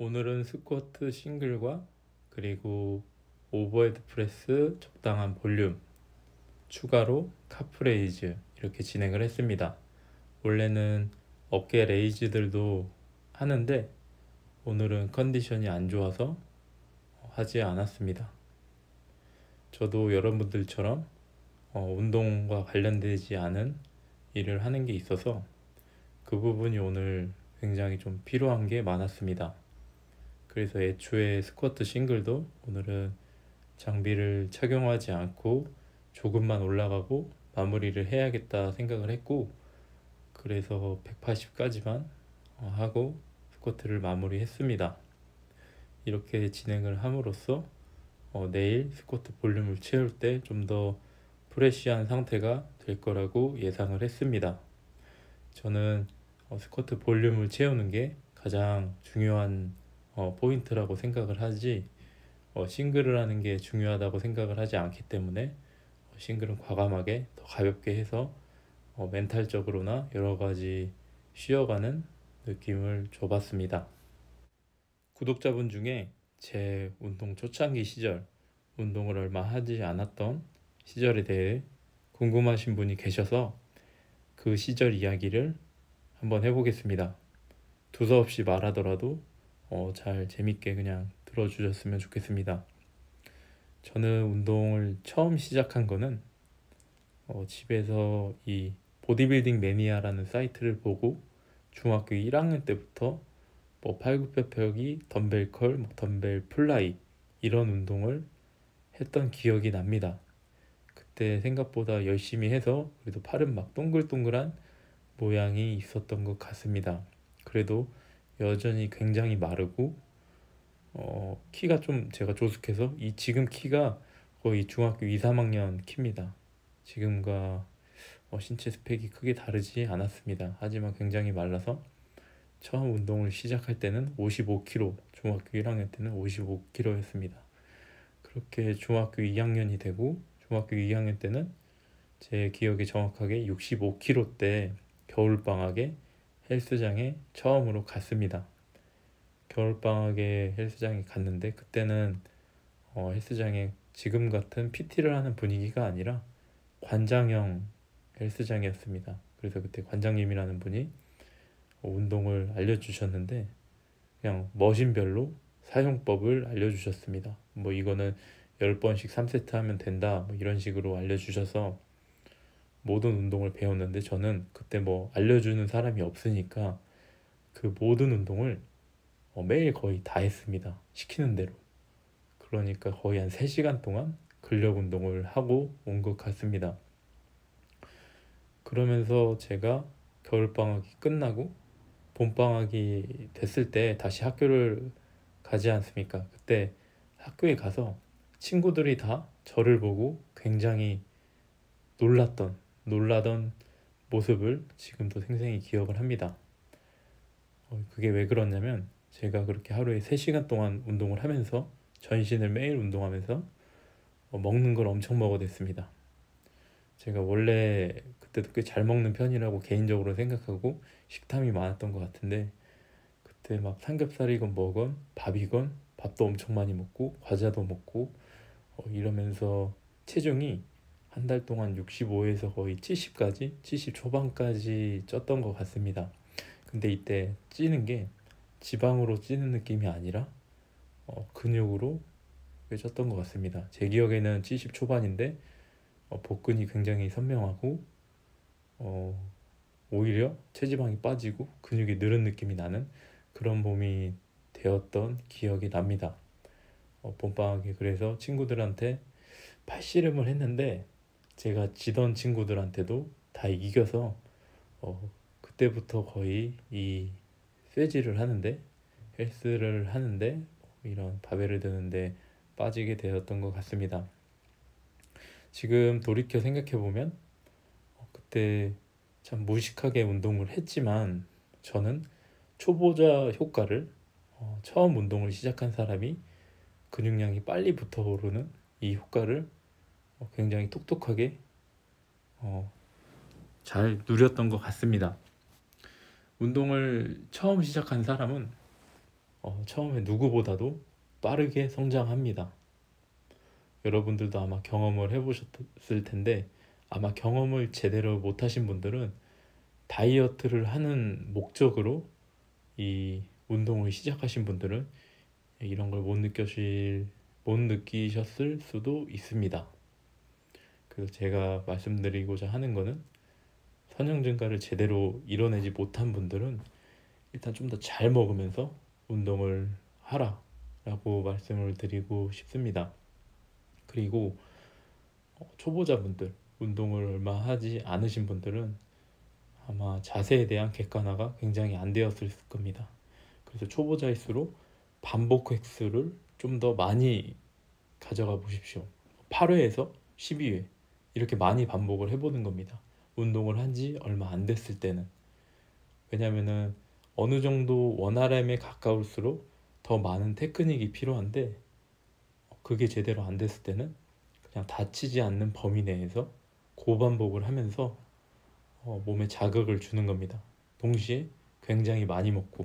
오늘은 스쿼트 싱글과 그리고 오버헤드 프레스 적당한 볼륨, 추가로 카프레이즈 이렇게 진행을 했습니다. 원래는 어깨 레이즈들도 하는데 오늘은 컨디션이 안 좋아서 하지 않았습니다. 저도 여러분들처럼 운동과 관련되지 않은 일을 하는 게 있어서 그 부분이 오늘 굉장히 좀 필요한 게 많았습니다. 그래서 애초에 스쿼트 싱글도 오늘은 장비를 착용하지 않고 조금만 올라가고 마무리를 해야겠다 생각을 했고, 그래서 180까지만 하고 스쿼트를 마무리했습니다. 이렇게 진행을 함으로써 내일 스쿼트 볼륨을 채울 때 좀 더 프레쉬한 상태가 될 거라고 예상을 했습니다. 저는 스쿼트 볼륨을 채우는 게 가장 중요한 포인트라고 생각을 하지, 싱글을 하는 게 중요하다고 생각을 하지 않기 때문에 싱글은 과감하게 더 가볍게 해서 멘탈적으로나 여러 가지 쉬어가는 느낌을 줘봤습니다. 구독자분 중에 제 운동 초창기 시절, 운동을 얼마 하지 않았던 시절에 대해 궁금하신 분이 계셔서 그 시절 이야기를 한번 해보겠습니다. 두서없이 말하더라도 잘 재밌게 그냥 들어주셨으면 좋겠습니다. 저는 운동을 처음 시작한 거는 집에서 이 보디빌딩 매니아라는 사이트를 보고 중학교 1학년 때부터 뭐 팔굽혀펴기, 덤벨 컬, 덤벨 플라이 이런 운동을 했던 기억이 납니다. 그때 생각보다 열심히 해서 그래도 팔은 막 동글동글한 모양이 있었던 것 같습니다. 그래도 여전히 굉장히 마르고 키가 좀 제가 조숙해서 지금 키가 거의 중학교 2, 3학년 키입니다. 지금과 신체 스펙이 크게 다르지 않았습니다. 하지만 굉장히 말라서 처음 운동을 시작할 때는 55kg, 중학교 1학년 때는 55kg였습니다. 그렇게 중학교 2학년이 되고 중학교 2학년 때는 제 기억에 정확하게 65kg 때 겨울방학에 헬스장에 처음으로 갔습니다. 겨울방학에 헬스장에 갔는데 그때는 헬스장에 지금 같은 PT를 하는 분위기가 아니라 관장형 헬스장이었습니다. 그래서 그때 관장님이라는 분이 운동을 알려주셨는데 그냥 머신별로 사용법을 알려주셨습니다. 뭐 이거는 10번씩 3세트 하면 된다 뭐 이런 식으로 알려주셔서 모든 운동을 배웠는데 저는 그때 뭐 알려주는 사람이 없으니까 그 모든 운동을 매일 거의 다 했습니다. 시키는 대로. 그러니까 거의 한 3시간 동안 근력 운동을 하고 온 것 같습니다. 그러면서 제가 겨울방학이 끝나고 봄방학이 됐을 때 다시 학교를 가지 않습니까? 그때 학교에 가서 친구들이 다 저를 보고 굉장히 놀라던 모습을 지금도 생생히 기억을 합니다. 그게 왜 그러냐면 제가 그렇게 하루에 3시간 동안 운동을 하면서 전신을 매일 운동하면서 먹는 걸 엄청 먹어댔습니다. 제가 원래 그때도 꽤 잘 먹는 편이라고 개인적으로 생각하고 식탐이 많았던 것 같은데 그때 막 삼겹살이건 뭐건 밥이건 밥도 엄청 많이 먹고 과자도 먹고 이러면서 체중이 한 달 동안 65에서 거의 70까지 70 초반까지 쪘던 것 같습니다. 근데 이때 찌는 게 지방으로 찌는 느낌이 아니라 근육으로 쪘던 것 같습니다. 제 기억에는 70 초반인데 복근이 굉장히 선명하고 오히려 체지방이 빠지고 근육이 늘은 느낌이 나는 그런 몸이 되었던 기억이 납니다. 봄방학에 그래서 친구들한테 팔씨름을 했는데 제가 지던 친구들한테도 다 이겨서 그때부터 거의 이 쇠질을 하는데 헬스를 하는데 이런 바벨을 드는데 빠지게 되었던 것 같습니다. 지금 돌이켜 생각해보면 그때 참 무식하게 운동을 했지만 저는 초보자 효과를 처음 운동을 시작한 사람이 근육량이 빨리 붙어오르는 이 효과를 굉장히 똑똑하게 잘 누렸던 것 같습니다. 운동을 처음 시작한 사람은 처음에 누구보다도 빠르게 성장합니다. 여러분들도 아마 경험을 해보셨을 텐데 아마 경험을 제대로 못하신 분들은 다이어트를 하는 목적으로 이 운동을 시작하신 분들은 이런 걸 못 느끼셨을 수도 있습니다. 그래서 제가 말씀드리고자 하는 거는 선형 증가를 제대로 이뤄내지 못한 분들은 일단 좀 더 잘 먹으면서 운동을 하라 라고 말씀을 드리고 싶습니다. 그리고 초보자분들, 운동을 얼마 하지 않으신 분들은 아마 자세에 대한 객관화가 굉장히 안 되었을 겁니다. 그래서 초보자일수록 반복 횟수를 좀 더 많이 가져가 보십시오. 8회에서 12회 이렇게 많이 반복을 해보는 겁니다. 운동을 한 지 얼마 안 됐을 때는. 왜냐면은 어느 정도 원RM에 가까울수록 더 많은 테크닉이 필요한데 그게 제대로 안 됐을 때는 그냥 다치지 않는 범위 내에서 고반복을 하면서 몸에 자극을 주는 겁니다. 동시에 굉장히 많이 먹고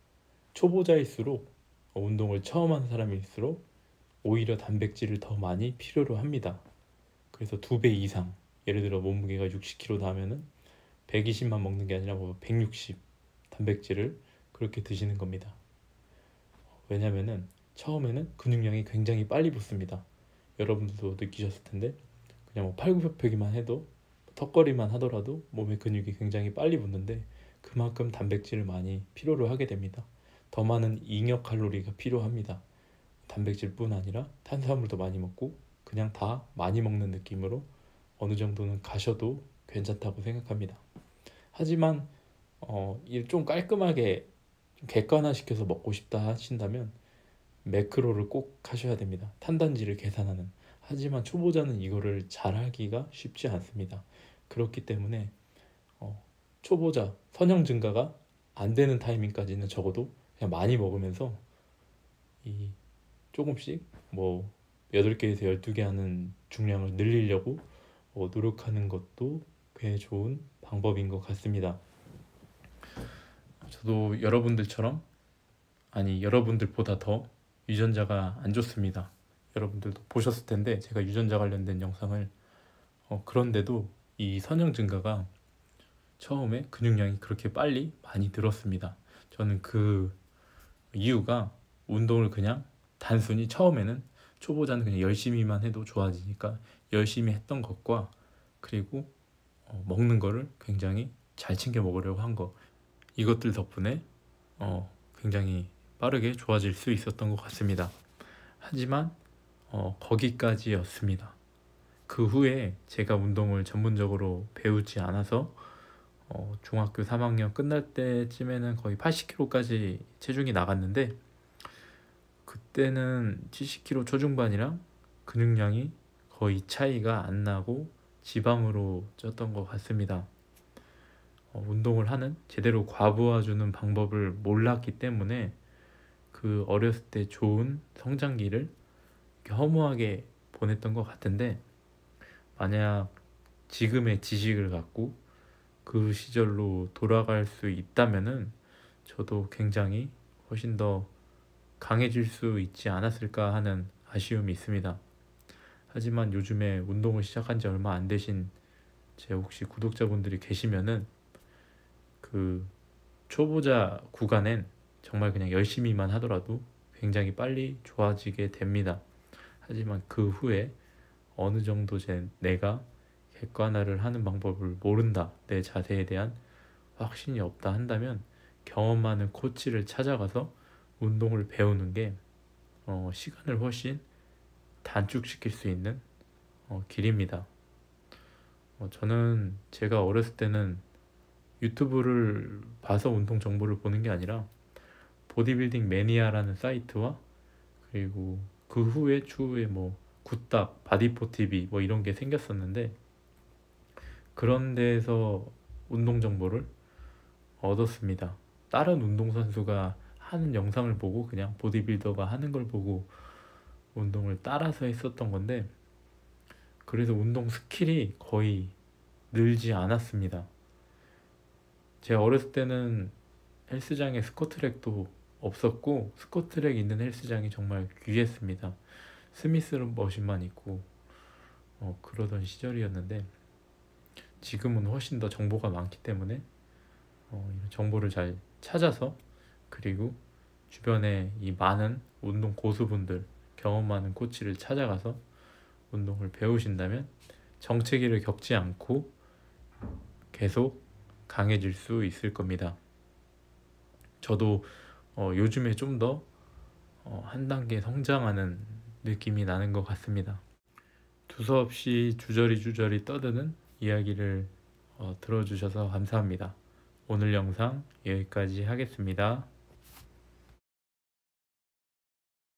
초보자일수록 운동을 처음 하는 사람일수록 오히려 단백질을 더 많이 필요로 합니다. 그래서 2배 이상, 예를 들어 몸무게가 60kg 나면은 120만 먹는 게 아니라 160 단백질을 그렇게 드시는 겁니다. 왜냐면은 처음에는 근육량이 굉장히 빨리 붙습니다. 여러분들도 느끼셨을 텐데 그냥 팔굽혀펴기만 해도 턱걸이만 하더라도 몸에 근육이 굉장히 빨리 붙는데 그만큼 단백질을 많이 필요로 하게 됩니다. 더 많은 잉여 칼로리가 필요합니다. 단백질뿐 아니라 탄수화물도 많이 먹고 그냥 다 많이 먹는 느낌으로 어느 정도는 가셔도 괜찮다고 생각합니다. 하지만 좀 깔끔하게 객관화시켜서 먹고 싶다 하신다면 매크로를 꼭 하셔야 됩니다. 탄단지를 계산하는. 하지만 초보자는 이거를 잘하기가 쉽지 않습니다. 그렇기 때문에 초보자 선형 증가가 안 되는 타이밍까지는 적어도 그냥 많이 먹으면서 이 조금씩 8개에서 12개 하는 중량을 늘리려고 노력하는 것도 꽤 좋은 방법인 것 같습니다. 저도 여러분들처럼, 아니 여러분들보다 더 유전자가 안 좋습니다. 여러분들도 보셨을 텐데 제가 유전자 관련된 영상을 그런데도 이 선형 증가가 처음에 근육량이 그렇게 빨리 많이 늘었습니다. 저는 그 이유가 운동을 그냥 단순히 처음에는 초보자는 그냥 열심히만 해도 좋아지니까 열심히 했던 것과 그리고 먹는 거를 굉장히 잘 챙겨 먹으려고 한 거, 이것들 덕분에 굉장히 빠르게 좋아질 수 있었던 것 같습니다. 하지만 거기까지였습니다. 그 후에 제가 운동을 전문적으로 배우지 않아서 중학교 3학년 끝날 때쯤에는 거의 80kg까지 체중이 나갔는데 그때는 70kg 초중반이랑 근육량이 거의 차이가 안 나고 지방으로 쪘던 것 같습니다. 운동을 하는 제대로 과부하주는 방법을 몰랐기 때문에 그 어렸을 때 좋은 성장기를 허무하게 보냈던 것 같은데 만약 지금의 지식을 갖고 그 시절로 돌아갈 수 있다면은 저도 굉장히 훨씬 더 강해질 수 있지 않았을까 하는 아쉬움이 있습니다. 하지만 요즘에 운동을 시작한 지 얼마 안 되신 제 혹시 구독자분들이 계시면은 그 초보자 구간엔 정말 그냥 열심히만 하더라도 굉장히 빨리 좋아지게 됩니다. 하지만 그 후에 어느 정도 내가 객관화를 하는 방법을 모른다, 내 자세에 대한 확신이 없다 한다면 경험 많은 코치를 찾아가서 운동을 배우는 게 시간을 훨씬 단축시킬 수 있는 길입니다. 저는 제가 어렸을 때는 유튜브를 봐서 운동 정보를 보는 게 아니라 보디빌딩 매니아라는 사이트와 그리고 그 후에 추후에 굿닥, 바디포TV 이런 게 생겼었는데 그런 데에서 운동 정보를 얻었습니다. 다른 운동선수가 하는 영상을 보고 그냥 보디빌더가 하는 걸 보고 운동을 따라서 했었던 건데 그래서 운동 스킬이 거의 늘지 않았습니다. 제가 어렸을 때는 헬스장에 스쿼트랙도 없었고 스쿼트랙 있는 헬스장이 정말 귀했습니다. 스미스 머신만 있고 그러던 시절이었는데 지금은 훨씬 더 정보가 많기 때문에 이런 정보를 잘 찾아서 그리고 주변에 이 많은 운동 고수분들 경험 많은 코치를 찾아가서 운동을 배우신다면 정체기를 겪지 않고 계속 강해질 수 있을 겁니다. 저도 요즘에 좀 더 한 단계 성장하는 느낌이 나는 것 같습니다. 두서없이 주저리 떠드는 이야기를 들어주셔서 감사합니다. 오늘 영상 여기까지 하겠습니다.